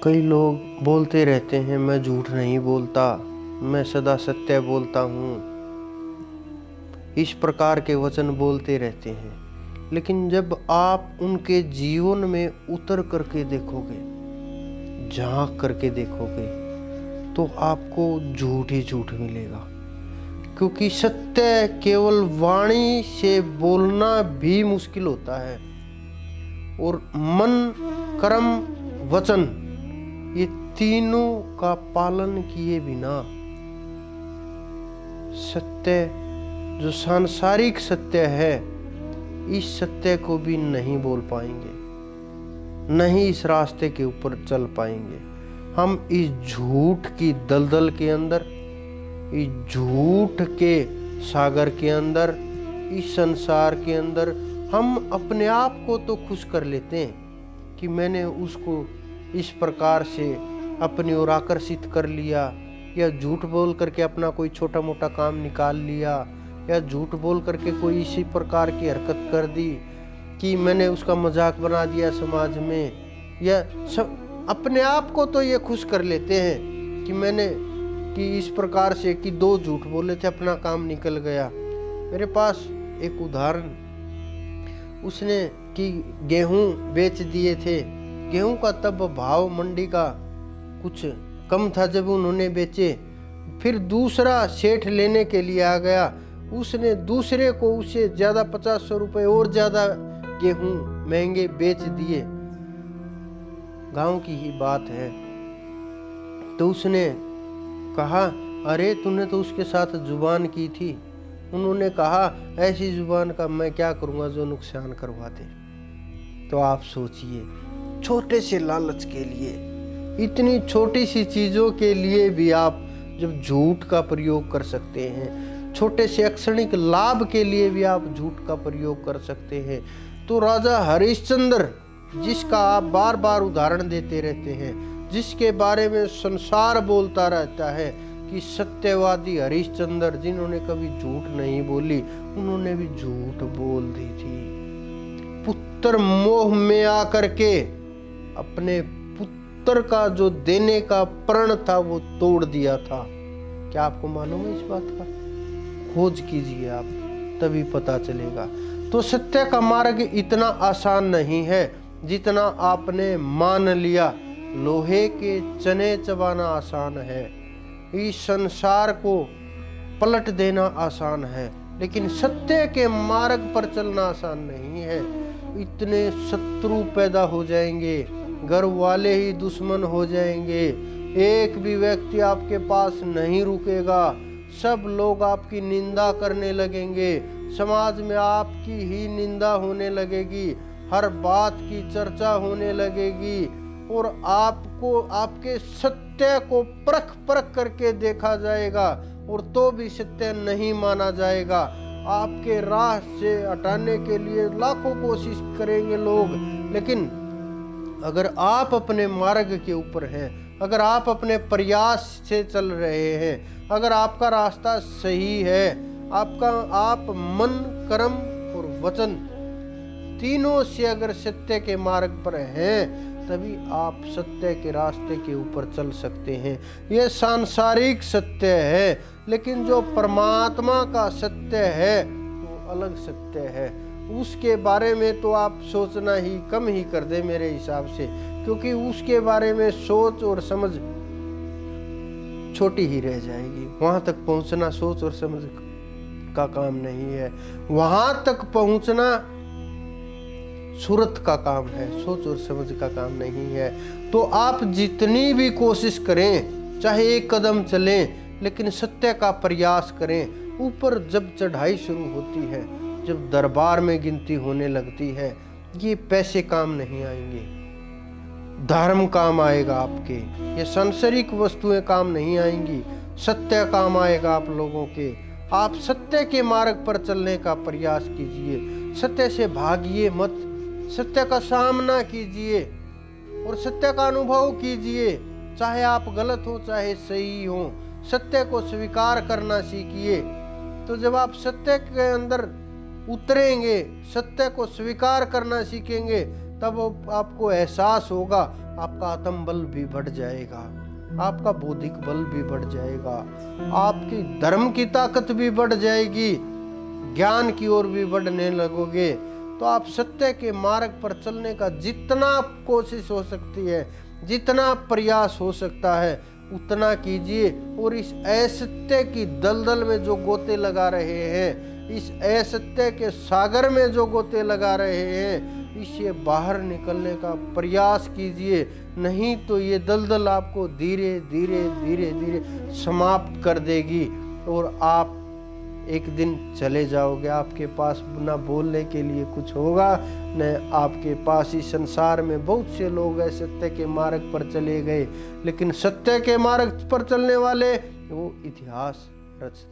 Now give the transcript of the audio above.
कई लोग बोलते रहते हैं मैं झूठ नहीं बोलता, मैं सदा सत्य बोलता हूँ। इस प्रकार के वचन बोलते रहते हैं, लेकिन जब आप उनके जीवन में उतर करके देखोगे, झांक करके देखोगे, तो आपको झूठ ही झूठ मिलेगा। क्योंकि सत्य केवल वाणी से बोलना भी मुश्किल होता है, और मन, कर्म, वचन, ये तीनों का पालन किए बिना सत्य, जो सांसारिक सत्य है, इस सत्य को भी नहीं बोल पाएंगे, नहीं इस रास्ते के ऊपर चल पाएंगे। हम इस झूठ की दलदल के अंदर, इस झूठ के सागर के अंदर, इस संसार के अंदर हम अपने आप को तो खुश कर लेते हैं कि मैंने उसको इस प्रकार से अपनी ओर आकर्षित कर लिया, या झूठ बोल करके अपना कोई छोटा मोटा काम निकाल लिया, या झूठ बोल करके कोई इसी प्रकार की हरकत कर दी कि मैंने उसका मजाक बना दिया समाज में। या सब अपने आप को तो ये खुश कर लेते हैं कि मैंने कि इस प्रकार से कि 2 झूठ बोले थे, अपना काम निकल गया। मेरे पास एक उदाहरण, उसने कि गेहूं बेच दिए थे, गेहूं का तब भाव मंडी का कुछ कम था जब उन्होंने बेचे। फिर दूसरा सेठ लेने के लिए आ गया, उसने दूसरे को उससे ज़्यादा 50-100 रुपये और ज़्यादा गेहूं महंगे बेच दिए। गांव की ही बात है। तो उसने कहा, अरे तूने तो उसके साथ जुबान की थी। उन्होंने कहा, ऐसी जुबान का मैं क्या करूँगा जो नुकसान करवा दे। तो आप सोचिए, छोटे से लालच के लिए, इतनी छोटी सी चीज़ों के लिए भी आप जब झूठ का प्रयोग कर सकते हैं, छोटे से क्षणिक लाभ के लिए भी आप झूठ का प्रयोग कर सकते हैं, तो राजा हरिश्चंद्र, जिसका आप बार बार उदाहरण देते रहते हैं, जिसके बारे में संसार बोलता रहता है कि सत्यवादी हरिश्चंद्र, जिन्होंने कभी झूठ नहीं बोली, उन्होंने भी झूठ बोल दी थी। पुत्र मोह में आकर के अपने पुत्र का जो देने का प्रण था वो तोड़ दिया था। क्या आपको मालूम है इस बात का? खोज कीजिए आप, तभी पता चलेगा। तो सत्य का मार्ग इतना आसान नहीं है जितना आपने मान लिया। लोहे के चने चबाना आसान है, इस संसार को पलट देना आसान है, लेकिन सत्य के मार्ग पर चलना आसान नहीं है। इतने शत्रु पैदा हो जाएंगे, घर वाले ही दुश्मन हो जाएंगे, एक भी व्यक्ति आपके पास नहीं रुकेगा, सब लोग आपकी निंदा करने लगेंगे, समाज में आपकी ही निंदा होने लगेगी, हर बात की चर्चा होने लगेगी, और आपको आपके सत्य को परख परख करके देखा जाएगा, और तो भी सत्य नहीं माना जाएगा। आपके राह से हटाने के लिए लाखों कोशिश करेंगे लोग, लेकिन अगर आप अपने मार्ग के ऊपर हैं, अगर आप अपने प्रयास से चल रहे हैं, अगर आपका रास्ता सही है, आप मन, कर्म और वचन तीनों से अगर सत्य के मार्ग पर हैं, तभी आप सत्य के रास्ते के ऊपर चल सकते हैं। यह सांसारिक सत्य है, लेकिन जो परमात्मा का सत्य है वो अलग सत्य है। उसके बारे में तो आप सोचना ही कम ही कर दे मेरे हिसाब से, क्योंकि उसके बारे में सोच और समझ छोटी ही रह जाएगी। वहां तक पहुंचना सोच और समझ का काम नहीं है, वहां तक पहुंचना सूरत का काम है, सोच और समझ का काम नहीं है। तो आप जितनी भी कोशिश करें, चाहे 1 कदम चलें, लेकिन सत्य का प्रयास करें। ऊपर जब चढ़ाई शुरू होती है, जब दरबार में गिनती होने लगती है, ये पैसे काम नहीं आएंगे, धर्म काम आएगा आपके, ये सांसारिक वस्तुएं काम नहीं आएंगी, सत्य काम आएगा आप लोगों के। आप सत्य के मार्ग पर चलने का प्रयास कीजिए, सत्य से भागिए मत, सत्य का सामना कीजिए और सत्य का अनुभव कीजिए। चाहे आप गलत हो चाहे सही हो, सत्य को स्वीकार करना सीखिए। तो जब आप सत्य के अंदर उतरेंगे, सत्य को स्वीकार करना सीखेंगे, तब आपको एहसास होगा, आपका आत्म बल भी बढ़ जाएगा, आपका बौद्धिक बल भी बढ़ जाएगा, आपकी धर्म की ताकत भी बढ़ जाएगी, ज्ञान की ओर भी बढ़ने लगोगे। तो आप सत्य के मार्ग पर चलने का जितना कोशिश हो सकती है, जितना प्रयास हो सकता है, उतना कीजिए। और इस असत्य की दलदल में जो गोते लगा रहे हैं, इस असत्य के सागर में जो गोते लगा रहे हैं, इससे बाहर निकलने का प्रयास कीजिए। नहीं तो ये दलदल आपको धीरे धीरे धीरे धीरे समाप्त कर देगी और आप एक दिन चले जाओगे। आपके पास न बोलने के लिए कुछ होगा, न आपके पास। इस संसार में बहुत से लोग हैं सत्य के मार्ग पर चले गए, लेकिन सत्य के मार्ग पर चलने वाले वो इतिहास रचते